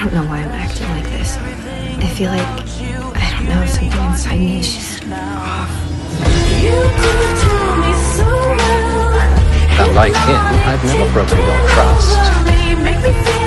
don't know why I'm acting like this. I feel like, I don't know, something inside me is just off. Unlike him, I've never broken your trust.